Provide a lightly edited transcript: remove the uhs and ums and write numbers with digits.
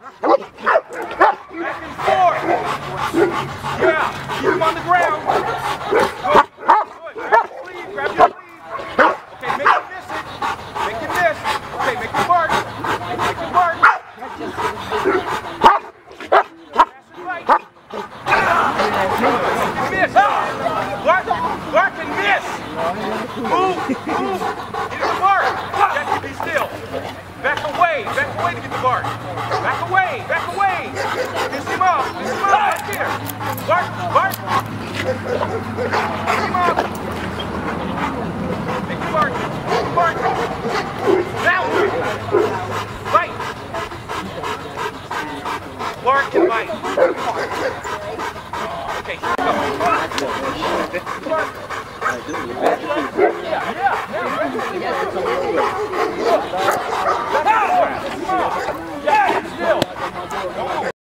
Back and forth. Yeah, keep him on the ground. Good. Grab your sleeve, grab your sleeve. Okay, make him miss it. Make him miss. Okay, make him bark. Make him bark. Pass it right. Make him miss. Bark and miss. Move. Get the bark. Jackie, be still. Back away to get the bark. Back away. Piss him off right there. Bark. Piss him off. Make the bark. Now, bite. Bark and bite. Okay, here we go. Bark. Yeah.